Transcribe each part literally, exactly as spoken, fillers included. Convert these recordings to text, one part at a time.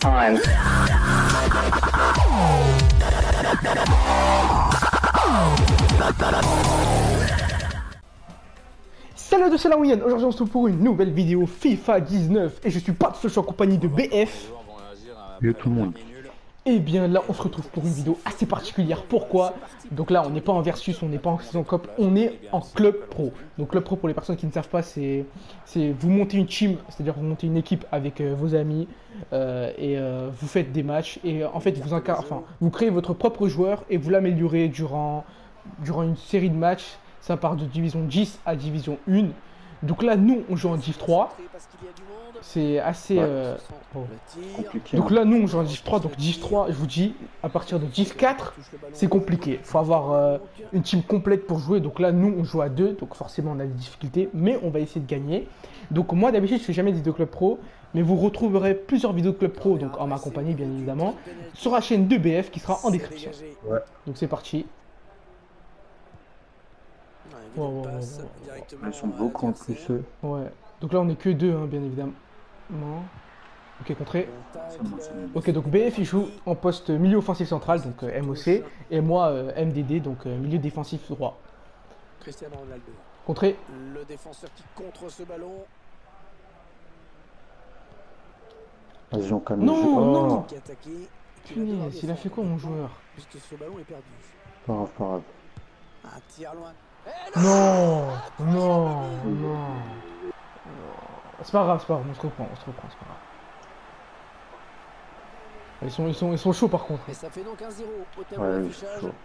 time. Salut de c'est la William. Aujourd'hui on se retrouve pour une nouvelle vidéo FIFA dix-neuf et je suis pas seul, je suis en compagnie de B F. Salut tout le monde. Et bien là on se retrouve pour une vidéo assez particulière. Pourquoi? Donc là on n'est pas en versus, on n'est pas en saison cop, on est en club pro. Donc club pro, pour les personnes qui ne savent pas, c'est vous montez une team, c'est-à-dire vous montez une équipe avec euh, vos amis euh, et euh, vous faites des matchs et euh, en fait vous incarnez, enfin vous créez votre propre joueur et vous l'améliorez durant, durant une série de matchs. Ça part de division dix à division un. Donc là, nous, on joue en div trois. C'est assez... Ouais. Euh... Oh. Compliqué. Donc hein. là, nous, on joue en div trois. Donc div trois, je vous dis, à partir de div quatre, c'est compliqué. Il faut avoir euh, une team complète pour jouer. Donc là, nous, on joue à deux. Donc forcément, on a des difficultés. Mais on va essayer de gagner. Donc moi, d'habitude, je fais jamais de vidéos club pro. Mais vous retrouverez plusieurs vidéos de club pro, donc en ma compagnie, bien évidemment, sur la chaîne de B F qui sera en description. Ouais. Donc c'est parti. Wow, wow, wow, wow. Ils sont beaucoup en plus eux. Ouais, donc là on est que deux, hein, bien évidemment. Ok, contré. C'est bon, c'est bon. Ok, donc B F il joue en poste milieu offensif central, donc euh, M O C, et moi euh, M D D, donc euh, milieu défensif droit. Cristiano Ronaldo. Contré. Le défenseur qui contre ce ballon. Vas-y, on calme Non, le jeu. Oh, non. Qui attaqué. Punaise, il a fait quoi mon joueur? Puisque ce ballon est perdu. pas grave, pas grave. Un tir loin. Non, non, non. C'est pas grave, c'est pas grave, on se reprend, on se reprend, c'est pas grave. Ils sont, ils sont, ils sont chauds par contre. Et ça fait donc un zéro au tableau Ouais, d'affichage. c'est chaud.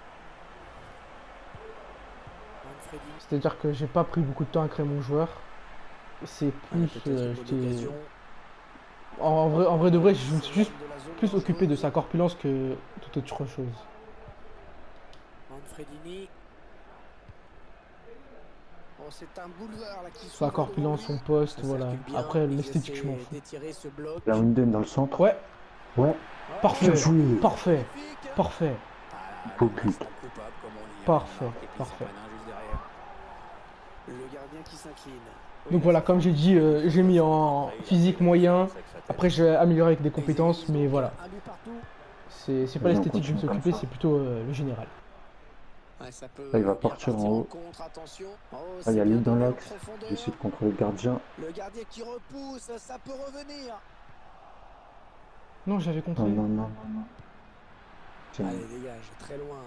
Manfredi. C'est-à-dire que j'ai pas pris beaucoup de temps à créer mon joueur. C'est plus... Peut-être euh, une j'étais- bonne occasion. en, en vrai, en vrai de vrai, je me suis juste De la zone plus occupé de dangereuse. sa corpulence que toute autre chose. Manfredini. Oh, c'est un boulevard là qui Sa s'ouvre corpulence, devant son lui. poste, Ça voilà. circule bien, Après, ils l'esthétique, je m'en essaient fous. d'étirer ce bloc. La Winden dans le centre. Ouais, Ouais. parfait, Bien joué. parfait, parfait, Beau but. parfait, parfait. Le gardien qui s'incline. Donc voilà, comme j'ai dit, euh, j'ai mis en physique moyen. Après, j'ai amélioré avec des compétences, mais voilà. Un but partout. C'est c'est pas Vas-y, on l'esthétique que je me suis continue occupé, comme ça. c'est plutôt euh, le général. Ouais, ça peut Là, il va bien partir en haut. contre, attention. Oh, Là, il y c'est a bien l'île dans donné en l'axe. profondeur. J'essaie de contrôler le gardien. Le gardien qui repousse, ça peut revenir. Non, j'avais contré. Non, non, non, non, non. C'est bon. Allez, dégage, très loin.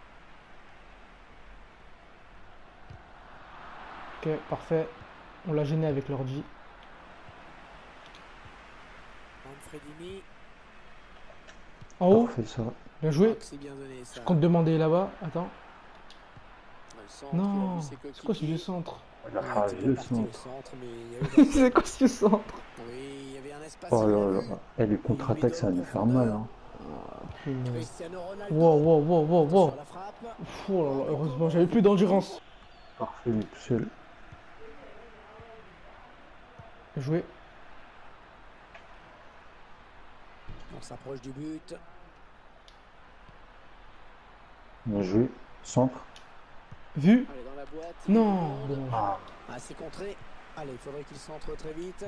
Ok, parfait. On l'a gêné avec l'ordi. Manfredini. En haut, Parfait ça. bien Oh, joué. que c'est bien donné ça. Je compte demander là-bas. Attends. Le centre, il a Non, vu ses c'est quoi ce coéquipiers. vieux centre? Il a Ouais, pas c'était le parti au centre. centre, mais il y avait C'est quoi ce vieux centre? Oui, il y avait un espace. Oh il là l'a là. vu. Et les contre-attaques, ça va nous faire mal. Hein. Punaise. Cristiano Ronaldo. Wow, wow, wow, wow, wow. Sur la frappe. Pff, oh là là, heureusement, j'avais plus d'endurance. Parfait, il est tout seul. Bien joué. On s'approche du but. Bien joué. Centre. Vu? Allez, dans la boîte. Non, dommage. Ah, Ah, c'est contré. Allez, il faudrait qu'il centre très vite.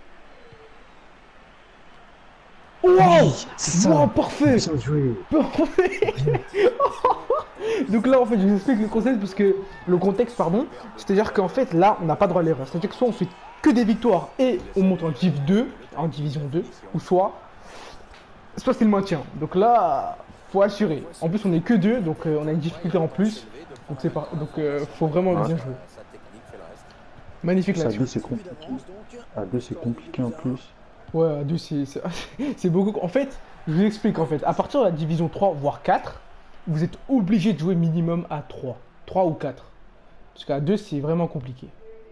Wow! c'est ça. Wow, parfait! Bien joué. Parfait. Donc là, en fait, je vous explique le concept parce que le contexte, pardon, c'est-à-dire qu'en fait, là, on n'a pas droit à l'erreur. C'est-à-dire que soit on fait que des victoires et on monte en div deux, en division deux, ou soit, soit c'est le maintien. Donc là, faut assurer. En plus, on est que deux, donc euh, on a une difficulté en plus. Donc c'est pas, donc euh, faut vraiment Ouais. bien jouer. Magnifique Ça, à là-dessus. deux, c'est But compliqué. d'avance, donc. À deux, c'est compliqué en plus. Ouais, à deux, c'est c'est- c'est beaucoup. En fait, je vous explique en fait. À partir de la division trois, voire quatre, vous êtes obligé de jouer minimum à trois. trois ou quatre. Parce qu'à deux, c'est vraiment compliqué.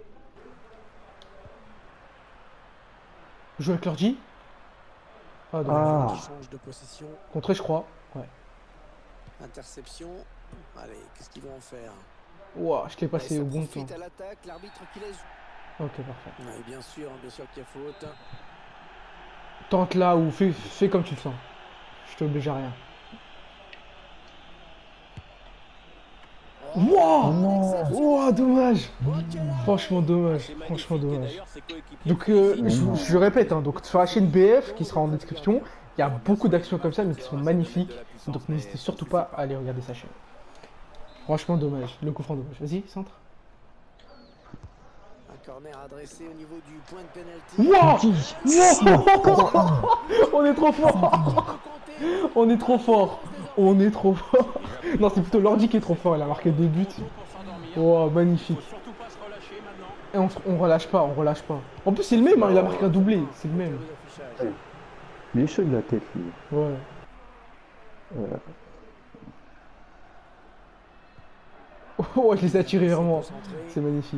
Jouer avec l'ordi. Ah, donc, Ah. Qui change de possession. contré, je crois. Ouais. Interception. Allez, qu'est-ce qu'ils vont en faire? Ouah, je l'ai Et passé ça au bon temps. profite à l'attaque, l'arbitre qui laisse. Ok, parfait. Oui, bien sûr, bien sûr qu'il y a faute. Tente là ou fais, fais comme tu le sens. Je t'oblige à rien. Oh, Wow, non. wow, dommage. Franchement dommage, franchement dommage. Donc euh, je, je répète, hein, donc sur la chaîne B F qui sera en description, il y a beaucoup d'actions comme ça mais qui sont magnifiques. Donc n'hésitez surtout pas à aller regarder sa chaîne. Franchement dommage, le coup franc dommage. Vas-y, centre. Un corner adressé au niveau du point de pénalty. Wow, wow. On est trop fort. On est trop fort. On est trop fort. Non, c'est plutôt Lordi qui est trop fort. Il a marqué deux buts. Wow, magnifique. Et on, on relâche pas, on relâche pas. En plus, c'est le même, hein, il a marqué un doublé. C'est le même. Il est chaud de la tête, lui. Ouais. Euh, Oh, il les a tirés vraiment. C'est magnifique.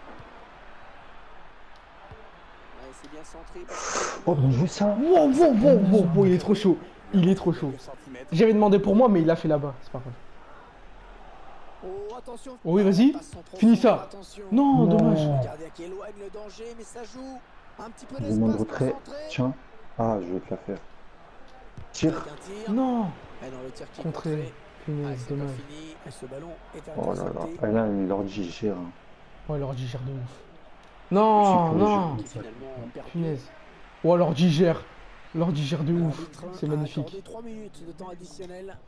Ouais, c'est bien centré parce que- Oh, bien joué ça. Wow, wow, wow, wow, wow, il est trop chaud. Il est trop chaud. J'avais demandé pour moi, mais il l'a fait là-bas. C'est pas grave. Oh, attention. Oh oui, vas-y. Passe en profondeur, Finis ça. attention. Non, Non. dommage. Le gardien qui éloigne le danger, mais ça joue. Un petit peu Je demande d'espace pour retrait. centrer. Tiens. Ah, je vais te la faire. Tire. Avec un tir. Non. Ah non, le tir qui est Contré. contré. Ah, Punaise, c'est pas dommage. fini. Et ce ballon est Oh là là. intercepté. Ah, là, l'ordi gère. hein. Ouais, l'ordi gère de ouf. Non, C'est pour les non. jeux. Finalement, perdu. Punaise. Oh, l'ordi gère. L'ordi gère de ouf. L'arbitre C'est a magnifique. accordé trois minutes de temps additionnel.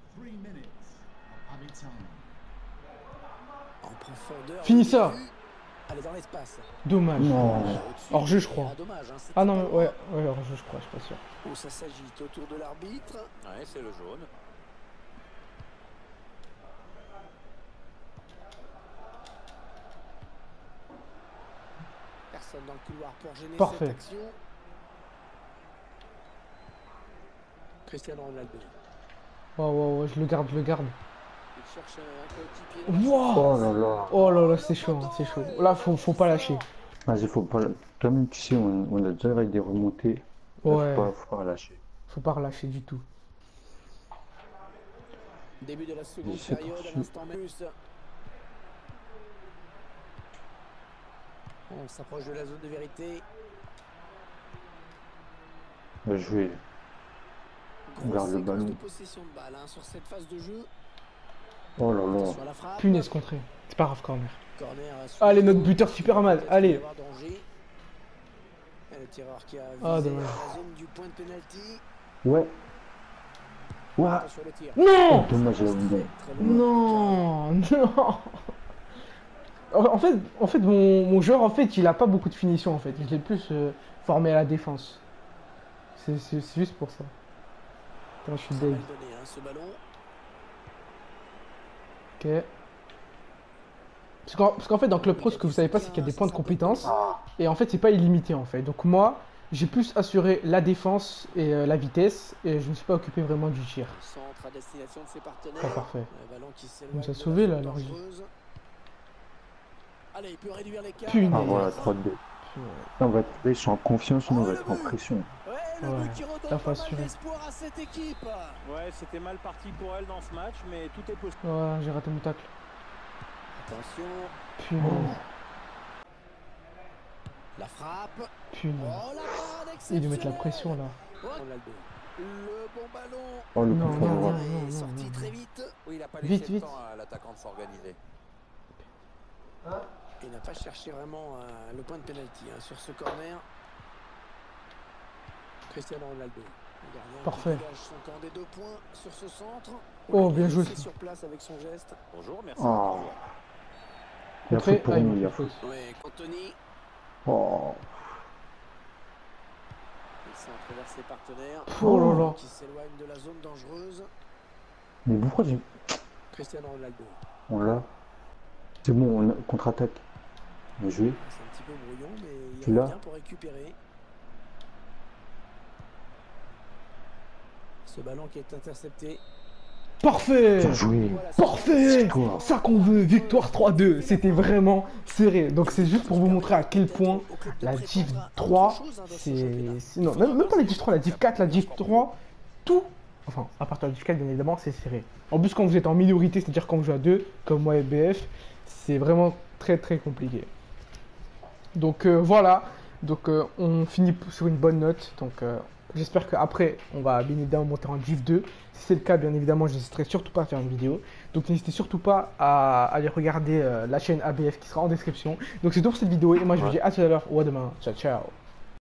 En profondeur. Finis il ça. est vu. Allez, dans l'espace. Dommage. Non. Au-dessus. Hors-jeu, je crois. Ah, dommage, hein, c'était Ah non, pas mais loin. ouais, ouais, hors-jeu, je crois, je suis pas sûr. Oh, ça s'agite autour de l'arbitre. Ouais, c'est le jaune. Personne dans le couloir pour gêner Parfait. cette action. Cristiano Ronaldo. Ouais, ouais, ouais, je le garde, je le garde. Il cherche un coéquipier. Wow. Oh là là. Oh là là, c'est chaud, hein, c'est chaud. Là, faut, faut pas lâcher. Vas-y, faut pas. Toi-même, tu sais, on, on a déjà avec des remontées. Là, Ouais. Faut pas, faut pas lâcher. Faut pas relâcher du tout. Début de la seconde C'est période, parti. à l'instant même. On s'approche de la zone de vérité. Bien joué. Grosse Garde le séquence ballon. de possession de balle hein, sur cette phase de jeu. Oh là là. Sur la frappe. Punaise, contré. C'est pas grave, corner. Corner à suivre. Allez, notre buteur super mal. Il va y Allez. avoir danger. Et le tireur qui a Ah, visé dommage. la zone du point de pénalty. Ouais. Ouais. Attention le tir. Non. Dommage, la vidéo. Très loin. Non, non. En fait, en fait mon, mon joueur, en fait, il a pas beaucoup de finition, en fait. Je l'ai plus euh, formé à la défense. C'est c'est- c'est juste pour ça. Putain, je suis Très deg. mal donné, hein, ce ballon. Ok. Parce qu'en parce qu'en fait, dans Club Pro, ce que vous savez pas, c'est qu'il y a des points de compétence. Et en fait, c'est pas illimité, en fait. Donc moi, j'ai plus assuré la défense et euh, la vitesse. Et je me suis pas occupé vraiment du tir. Centre à destination de ses partenaires. Pas parfait. Le ballon qui s'éloigne. Nous a de la sauvé, zone là, Lordi. dangereuse. Allez, il peut réduire l'écart. Punaise. Ah voilà, trois deux. Là, on va être, là, ils sont en confiance, nous on va être en pression. Ouais, le Ouais, but qui redonne là, pas faut mal assurer. d'espoir à cette équipe. Ouais, c'était mal parti pour elle dans ce match, mais tout est possible. Ouais, j'ai raté mon tacle. Attention, Punaise. la frappe. Punaise. Oh la parade Il doit mettre la exceptionnelle. pression, là. Ronaldo. Le bon ballon. Oh, le Non, coup non, droit. non. Il est non, sorti non. très vite. Oui, il n'a pas Vite, laissé vite. le temps à l'attaquant de s'organiser. Il n'a pas cherché vraiment euh, le point de pénalty hein, sur ce corner. Cristiano Ronaldo. Le gardien qui Parfait. dégage son camp des deux points sur ce centre. Oh, Il bien est joué. resté sur place avec son geste. Bonjour, merci. Oh. Il y a Contré. faute pour Ah, il nous, m'a il y a fait faute. faute. Ouais, Anthony. Oh. Il centre vers ses partenaires. Oh là là. Qui s'éloigne de la zone dangereuse. Mais pourquoi j'ai. Cristiano Ronaldo. On l'a. C'est bon, on a- contre-attaque. Bien joué. C'est un petit peu brouillon, mais il Tu y a l'as bien pour récupérer. Ce ballon qui est intercepté. Parfait. Bien joué. Voilà, Parfait. Victoire. Ça qu'on veut, victoire trois deux. C'était vraiment serré. Donc c'est juste pour vous montrer à quel point la Div trois, c'est... c'est- Non, même, même pas la Div trois, la Div quatre, la Div trois, tout... Enfin, à partir de la Div quatre, bien évidemment, c'est serré. En plus, quand vous êtes en minorité, c'est-à-dire quand vous jouez à deux, comme moi et B F, c'est vraiment très très compliqué. Donc euh, voilà. Donc euh, on finit sur une bonne note. Donc euh, J'espère qu'après, on va bien évidemment monter en div deux. Si c'est le cas, bien évidemment, je n'hésiterai surtout pas à faire une vidéo. Donc n'hésitez surtout pas à aller regarder euh, la chaîne A B F qui sera en description. Donc c'est tout pour cette vidéo et moi je vous dis à tout à l'heure ou à demain. Ciao, ciao.